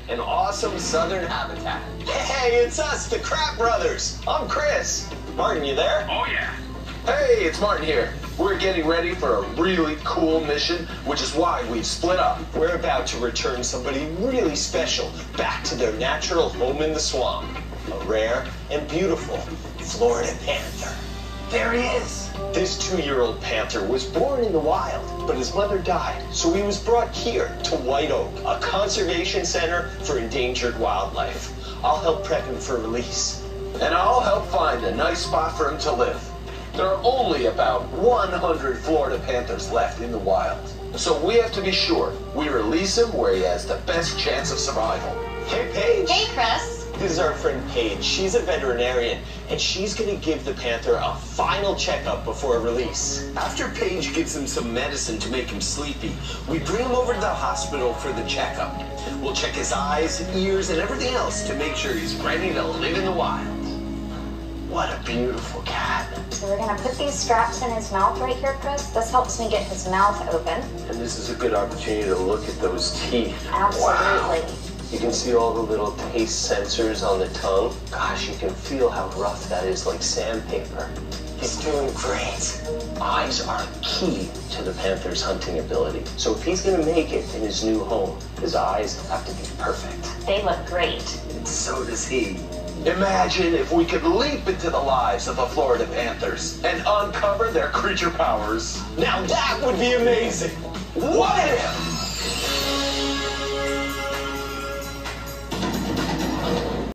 an awesome southern habitat. Hey, it's us, the Crap Brothers. I'm Chris. Martin, you there? Oh, yeah. Hey, it's Martin here. We're getting ready for a really cool mission, which is why we've split up. We're about to return somebody really special back to their natural home in the swamp. A rare and beautiful Florida panther. There he is. This 2-year-old panther was born in the wild, but his mother died, so he was brought here to White Oak, a conservation center for endangered wildlife. I'll help prep him for release. And I'll help find a nice spot for him to live. There are only about 100 Florida panthers left in the wild, so we have to be sure we release him where he has the best chance of survival. Hey, Paige. Hey, Chris. This is our friend Paige. She's a veterinarian, and she's going to give the panther a final checkup before release. After Paige gives him some medicine to make him sleepy, we bring him over to the hospital for the checkup. We'll check his eyes, ears, and everything else to make sure he's ready to live in the wild. What a beautiful cat. So we're going to put these straps in his mouth right here, Chris. This helps me get his mouth open. And this is a good opportunity to look at those teeth. Absolutely. Wow. You can see all the little taste sensors on the tongue. Gosh, you can feel how rough that is, like sandpaper. He's doing great. Eyes are key to the panther's hunting ability. So if he's going to make it in his new home, his eyes have to be perfect. They look great. And so does he. Imagine if we could leap into the lives of the Florida Panthers and uncover their creature powers. Now that would be amazing. What if?